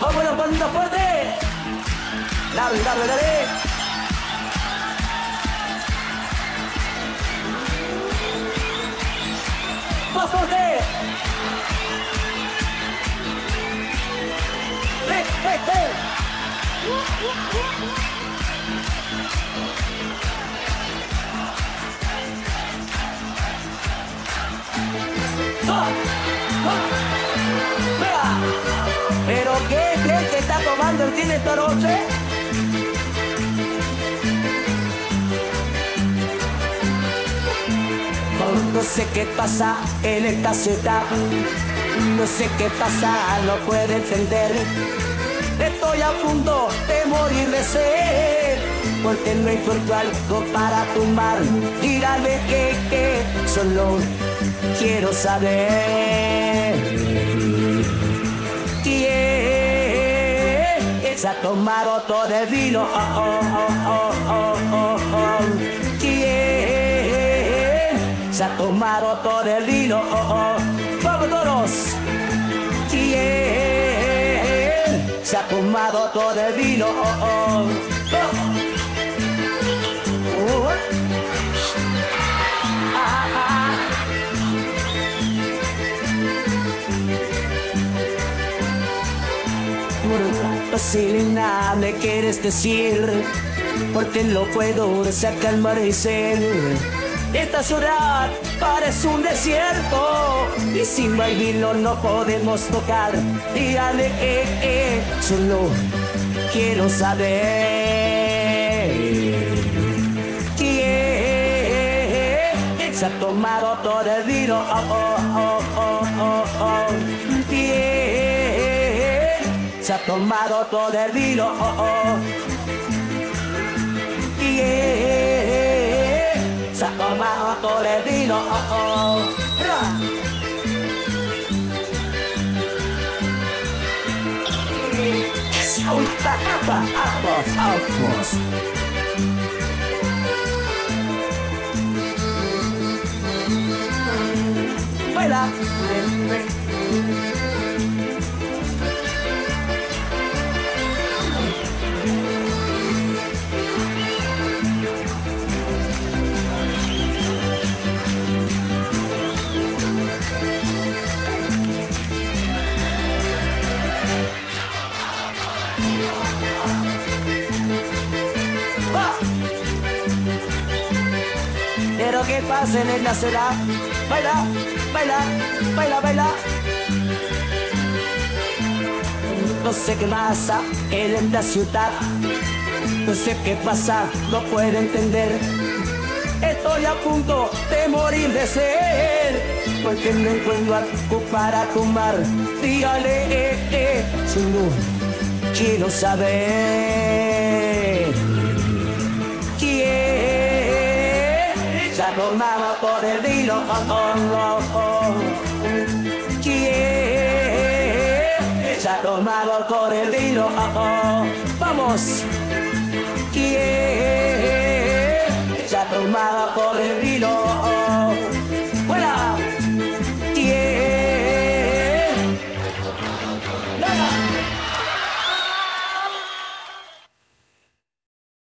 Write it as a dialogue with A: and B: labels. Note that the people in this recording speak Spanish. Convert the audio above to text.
A: Vamos la palmita fuerte. Dale, dale, dale. Más fuerte. Vea. ¿Pero qué crees que está tomando el cine esta noche? No sé qué pasa en esta ciudad. No sé qué pasa, no puedo entender. Estoy a punto de morir de sed, porque no encuentro algo para tomar. Dígame que solo quiero saber quién se ha tomado todo el vino. ¿Quién se ha tomado todo el vino? Vamos todos. ¿Quién se ha tomado todo el vino? Selena, me quieres decir, porque no puedo sacar el amanecer. Esta ciudad parece un desierto y sin el vino no podemos tocar. Dígale, solo quiero saber quién se ha tomado todo el vino. ¿Quién se ha tomado todo el vino? ¿Quién se ha tomado todo el vino? Baila. Pero que pasen en la ciudad. Baila, baila, baila, baila. No sé qué pasa en la ciudad. No sé qué pasa, no puedo entender. Estoy a punto de morir de sed, porque no encuentro algo para tomar. Dígale, solo quiero saber quién se ha tomado por el vino. ¿Quién se ha tomado por el vino? Vamos. ¿Quién se ha tomado por